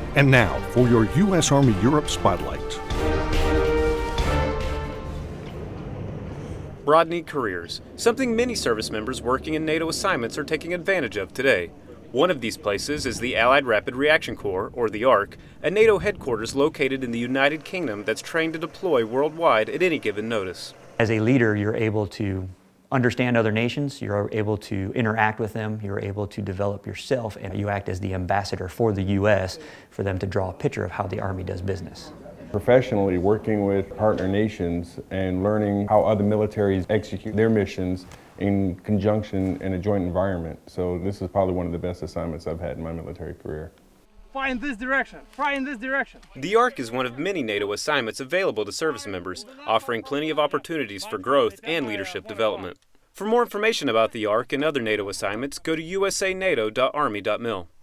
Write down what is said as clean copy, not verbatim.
And now for your U.S. Army Europe Spotlight. Broadening careers, something many service members working in NATO assignments are taking advantage of today. One of these places is the Allied Rapid Reaction Corps, or the ARRC, a NATO headquarters located in the United Kingdom that's trained to deploy worldwide at any given notice. As a leader, you're able to understand other nations, you're able to interact with them, you're able to develop yourself, and you act as the ambassador for the U.S. for them to draw a picture of how the Army does business. Professionally, working with partner nations and learning how other militaries execute their missions in conjunction in a joint environment. So this is probably one of the best assignments I've had in my military career. Fly in this direction, fly in this direction. The ARRC is one of many NATO assignments available to service members, offering plenty of opportunities for growth and leadership development. For more information about the ARRC and other NATO assignments, go to usanato.army.mil.